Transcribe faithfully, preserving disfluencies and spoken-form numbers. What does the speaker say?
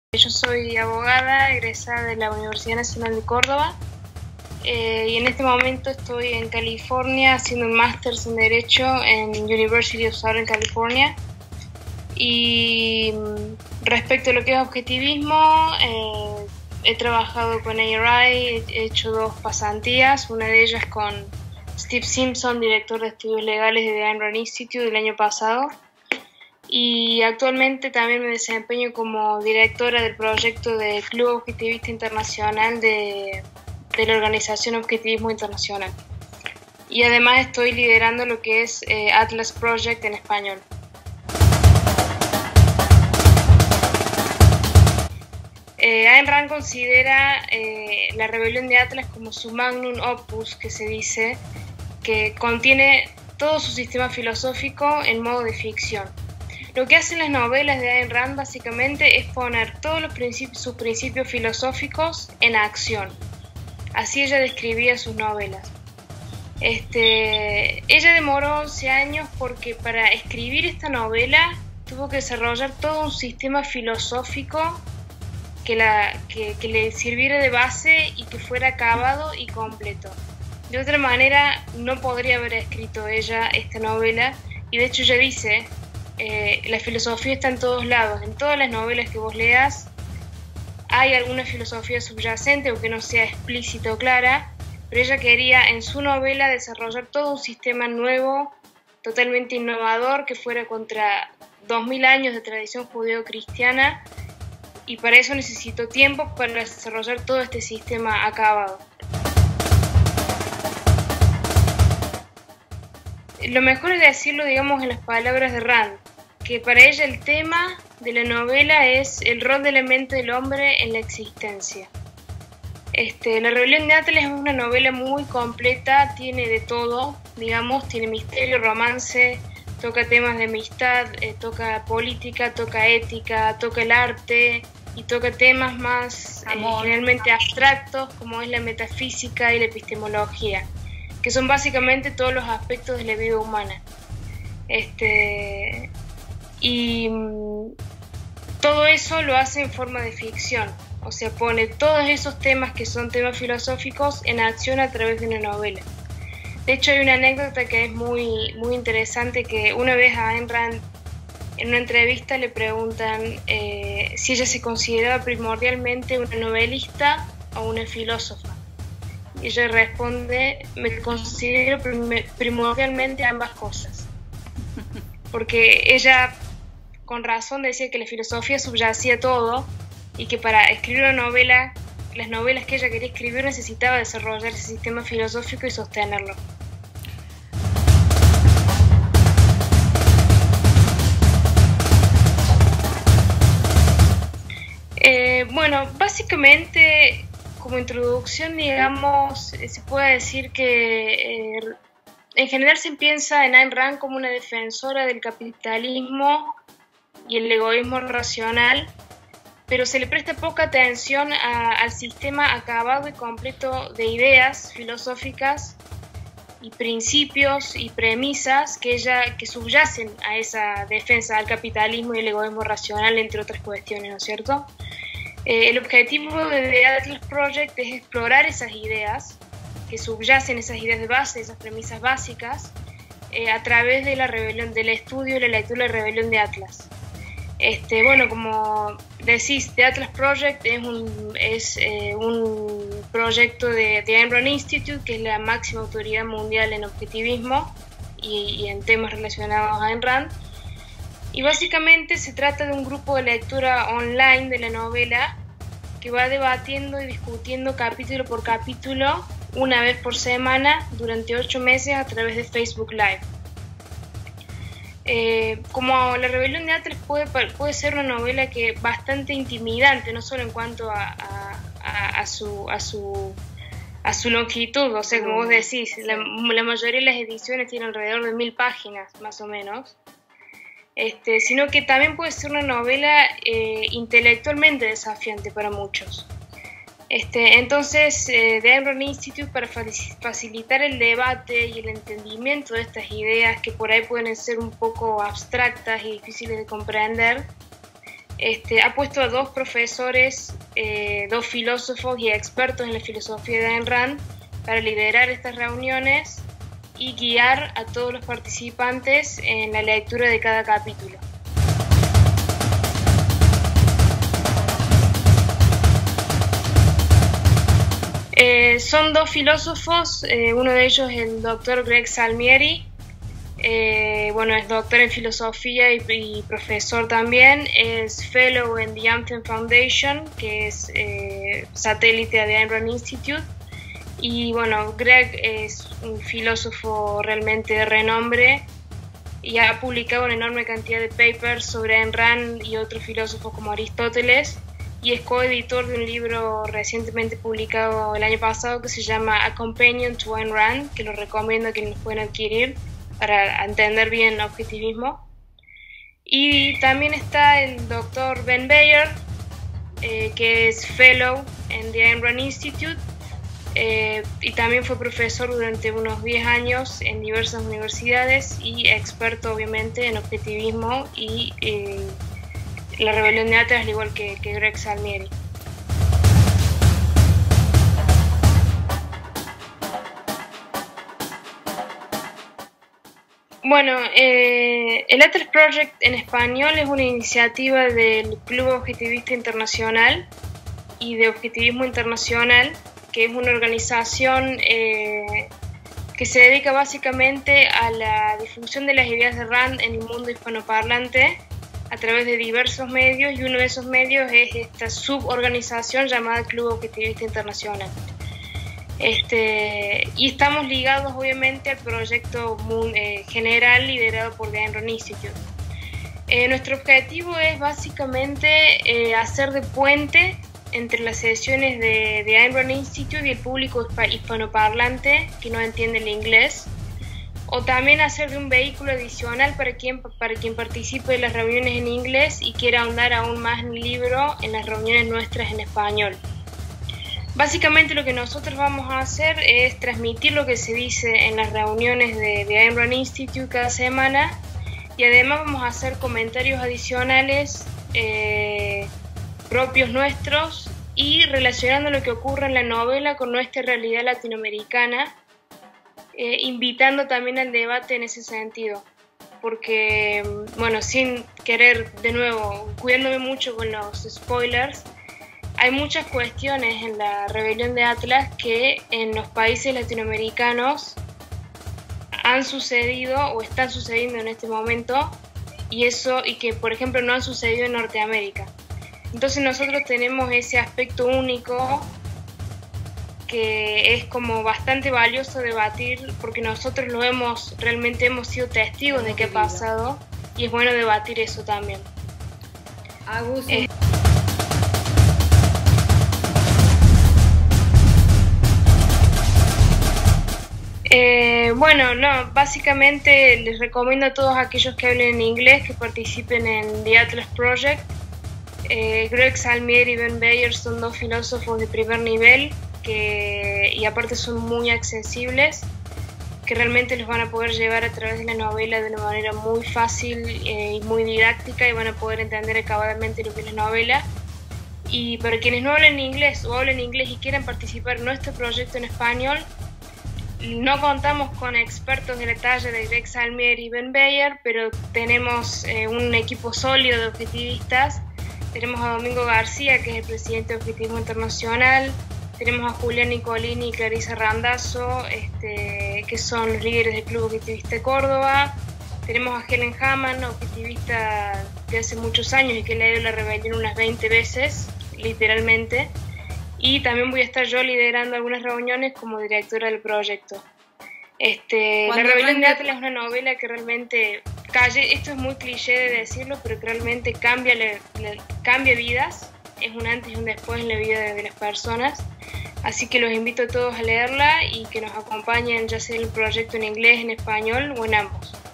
Yo soy abogada, egresada de la Universidad Nacional de Córdoba eh, y en este momento estoy en California haciendo un máster en Derecho en University of Southern California. Y respecto a lo que es objetivismo, eh, he trabajado con A R I, he hecho dos pasantías, una de ellas con Steve Simpson, director de estudios legales de The Ayn Rand Institute del año pasado. Y actualmente también me desempeño como directora del proyecto de Club Objetivista Internacional de, de la organización Objetivismo Internacional. Y además estoy liderando lo que es eh, Atlas Project en español. Eh, Ayn Rand considera eh, la rebelión de Atlas como su magnum opus, que se dice, que contiene todo su sistema filosófico en modo de ficción. Lo que hacen las novelas de Ayn Rand básicamente es poner todos los principios, sus principios filosóficos en acción. Así ella describía sus novelas. Este, ella demoró once años porque para escribir esta novela tuvo que desarrollar todo un sistema filosófico que, la, que, que le sirviera de base y que fuera acabado y completo. De otra manera no podría haber escrito ella esta novela, y de hecho ella dice: Eh, la filosofía está en todos lados, en todas las novelas que vos leas hay alguna filosofía subyacente, aunque no sea explícita o clara, pero ella quería en su novela desarrollar todo un sistema nuevo, totalmente innovador, que fuera contra dos mil años de tradición judeo-cristiana, y para eso necesitó tiempo para desarrollar todo este sistema acabado. Lo mejor es decirlo, digamos, en las palabras de Rand, que para ella el tema de la novela es el rol de la mente del hombre en la existencia. Este, La rebelión de Atlas es una novela muy completa, tiene de todo, digamos, tiene misterio, romance, toca temas de amistad, eh, toca política, toca ética, toca el arte y toca temas más eh, generalmente abstractos, como es la metafísica y la epistemología, que son básicamente todos los aspectos de la vida humana. Este, y mm, todo eso lo hace en forma de ficción, o sea, pone todos esos temas que son temas filosóficos en acción a través de una novela. De hecho, hay una anécdota que es muy, muy interesante, que una vez a Ayn Rand en una entrevista le preguntan eh, si ella se consideraba primordialmente una novelista o una filósofa. Y ella responde: me considero primordialmente ambas cosas. Porque ella, con razón, decía que la filosofía subyacía todo y que para escribir una novela, las novelas que ella quería escribir, necesitaba desarrollar ese sistema filosófico y sostenerlo. Eh, bueno, básicamente, como introducción, digamos, se puede decir que eh, en general se piensa en Ayn Rand como una defensora del capitalismo y el egoísmo racional, pero se le presta poca atención a, al sistema acabado y completo de ideas filosóficas y principios y premisas que, ella, que subyacen a esa defensa al capitalismo y el egoísmo racional, entre otras cuestiones, ¿no es cierto? Eh, el objetivo de The Atlas Project es explorar esas ideas que subyacen, esas ideas de base, esas premisas básicas, eh, a través de la rebelión, del estudio y la lectura de la rebelión de Atlas. Este, bueno, como decís, The Atlas Project es un, es, eh, un proyecto de The Ayn Rand Institute, que es la máxima autoridad mundial en objetivismo y, y en temas relacionados a Ayn Rand. Y básicamente se trata de un grupo de lectura online de la novela que va debatiendo y discutiendo capítulo por capítulo una vez por semana durante ocho meses a través de Facebook Live. Eh, como La rebelión de Atlas puede, puede ser una novela que bastante intimidante, no solo en cuanto a, a, a, a, su, a, su, a su longitud, o sea, como vos decís, la, la mayoría de las ediciones tienen alrededor de mil páginas, más o menos. Este, sino que también puede ser una novela eh, intelectualmente desafiante para muchos. Este, entonces, eh, The Ayn Rand Institute, para facilitar el debate y el entendimiento de estas ideas que por ahí pueden ser un poco abstractas y difíciles de comprender, Este, ha puesto a dos profesores, eh, dos filósofos y expertos en la filosofía de Ayn Rand para liderar estas reuniones y guiar a todos los participantes en la lectura de cada capítulo. Eh, son dos filósofos, eh, uno de ellos es el doctor Greg Salmieri, eh, bueno, es doctor en filosofía y, y profesor también, es fellow en the Anthem Foundation, que es eh, satélite de Ayn Rand Institute, y bueno, Greg es un filósofo realmente de renombre y ha publicado una enorme cantidad de papers sobre Ayn Rand y otros filósofos como Aristóteles, y es coeditor de un libro recientemente publicado el año pasado que se llama A Companion to Ayn Rand, que lo recomiendo que nos pueden adquirir para entender bien el objetivismo. Y también está el doctor Ben Bayer, eh, que es fellow en the Ayn Rand Institute, eh, y también fue profesor durante unos diez años en diversas universidades y experto obviamente en objetivismo y eh, la rebelión de Atlas, al igual que, que Greg Salmieri. Bueno, eh, el Atlas Project en español es una iniciativa del Club Objetivista Internacional y de Objetivismo Internacional, que es una organización eh, que se dedica básicamente a la difusión de las ideas de Rand en el mundo hispanoparlante a través de diversos medios, y uno de esos medios es esta suborganización llamada Club Objetivista Internacional. Este, y estamos ligados obviamente al proyecto eh, general liderado por the Ayn Rand Institute. Eh, nuestro objetivo es básicamente eh, hacer de puente entre las sesiones de, de Ayn Rand Institute y el público hispanoparlante que no entiende el inglés, o también hacer de un vehículo adicional para quien, para quien participe de las reuniones en inglés y quiera ahondar aún más en el libro en las reuniones nuestras en español. Básicamente lo que nosotros vamos a hacer es transmitir lo que se dice en las reuniones de, de Ayn Rand Institute cada semana, y además vamos a hacer comentarios adicionales eh, propios nuestros y relacionando lo que ocurre en la novela con nuestra realidad latinoamericana, Eh, invitando también al debate en ese sentido, porque, bueno, sin querer, de nuevo, cuidándome mucho con los spoilers, hay muchas cuestiones en la rebelión de Atlas que en los países latinoamericanos han sucedido o están sucediendo en este momento, y eso, y que por ejemplo no han sucedido en Norteamérica. Entonces nosotros tenemos ese aspecto único que es como bastante valioso debatir, porque nosotros lo hemos, realmente hemos sido testigos de qué ha pasado, y es bueno debatir eso también. Agus, eh, eh, bueno, no, básicamente les recomiendo a todos aquellos que hablen en inglés que participen en The Atlas Project. eh, Greg Salmieri y Ben Bayer son dos filósofos de primer nivel, que, y aparte son muy accesibles, que realmente los van a poder llevar a través de la novela de una manera muy fácil eh, y muy didáctica, y van a poder entender acabadamente lo que es la novela. Y para quienes no hablen inglés o hablen inglés y quieran participar en nuestro proyecto en español, no contamos con expertos de la talla de Greg Salmieri y Ben Bayer, pero tenemos eh, un equipo sólido de objetivistas. Tenemos a Domingo García, que es el presidente de Objetivismo Internacional. Tenemos a Julián Nicolini y Clarisa Randazzo, este, que son los líderes del Club Objetivista de Córdoba. Tenemos a Helen Hamann, objetivista de hace muchos años y que le ha ido la rebelión unas veinte veces, literalmente. Y también voy a estar yo liderando algunas reuniones como directora del proyecto. Este, La rebelión de Atlas es una novela que realmente, calle, esto es muy cliché de decirlo, pero que realmente cambia, le, le, cambia vidas. Es un antes y un después en la vida de, de las personas. Así que los invito a todos a leerla y que nos acompañen ya sea en el proyecto en inglés, en español o en ambos.